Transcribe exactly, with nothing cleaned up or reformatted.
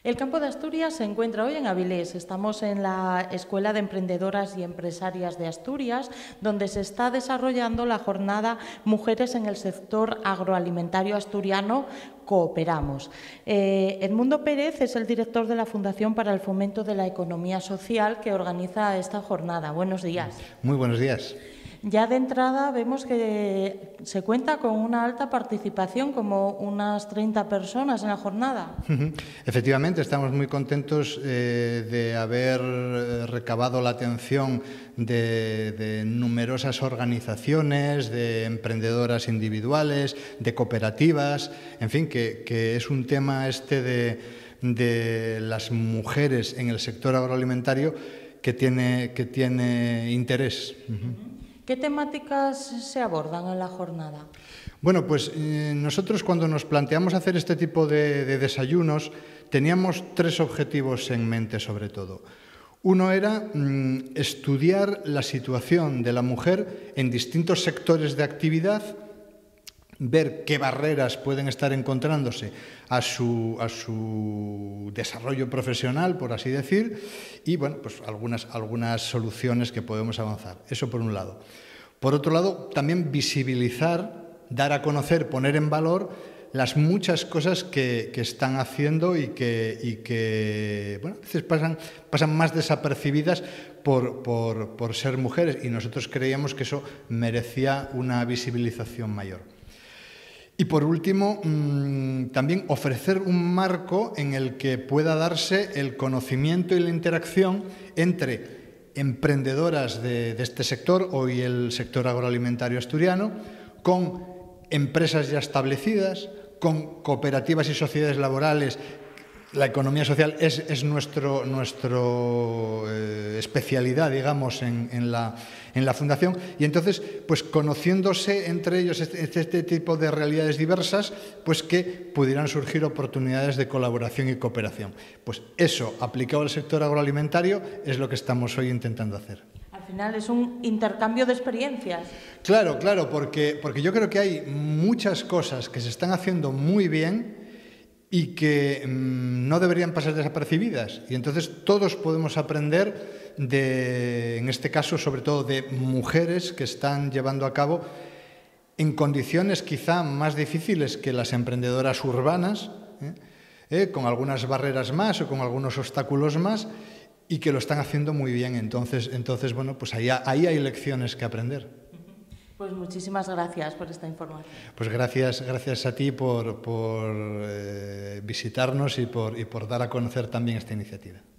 El campo de Asturias se encuentra hoy en Avilés. Estamos en la Escuela de Emprendedoras y Empresarias de Asturias, donde se está desarrollando la jornada Mujeres en el sector agroalimentario asturiano. Cooperamos. Eh, Edmundo Pérez es el director de la Fundación para el Fomento de la Economía Social que organiza esta jornada. Buenos días. Muy buenos días. Ya de entrada vemos que se cuenta con una alta participación, como unas treinta personas en la jornada. Efectivamente, estamos muy contentos eh, de haber recabado la atención de, de numerosas organizaciones, de emprendedoras individuales, de cooperativas, en fin, que, que es un tema este de, de las mujeres en el sector agroalimentario que tiene, que tiene interés. Uh-huh. ¿Qué temáticas se abordan en la jornada? Bueno, pues eh, nosotros cuando nos planteamos hacer este tipo de, de desayunos teníamos tres objetivos en mente sobre todo. Uno era mm, estudiar la situación de la mujer en distintos sectores de actividad, ver qué barreras pueden estar encontrándose a su, a su desarrollo profesional, por así decir, y bueno, pues algunas, algunas soluciones que podemos avanzar. Eso por un lado. Por otro lado, también visibilizar, dar a conocer, poner en valor las muchas cosas que, que están haciendo y que, y que bueno, a veces pasan, pasan más desapercibidas por, por, por ser mujeres, y nosotros creíamos que eso merecía una visibilización mayor. Y por último, mmm, también ofrecer un marco en el que pueda darse el conocimiento y la interacción entre emprendedoras de, de este sector, hoy el sector agroalimentario asturiano, con empresas ya establecidas, con cooperativas y sociedades laborales. La economía social es, es nuestro, nuestro eh, especialidad, digamos, en, en, la, en la Fundación. Y entonces, pues conociéndose entre ellos este, este tipo de realidades diversas, pues que pudieran surgir oportunidades de colaboración y cooperación. Pues eso, aplicado al sector agroalimentario, es lo que estamos hoy intentando hacer. Al final es un intercambio de experiencias. Claro, claro, porque, porque yo creo que hay muchas cosas que se están haciendo muy bien y que mmm, no deberían pasar desapercibidas. Y entonces todos podemos aprender de, en este caso, sobre todo de mujeres que están llevando a cabo en condiciones quizá más difíciles que las emprendedoras urbanas, ¿eh? Eh, con algunas barreras más o con algunos obstáculos más, y que lo están haciendo muy bien. Entonces, entonces bueno, pues ahí, ahí hay lecciones que aprender. Pues muchísimas gracias por esta información. Pues gracias, gracias a ti por, por eh, visitarnos y por, y por dar a conocer también esta iniciativa.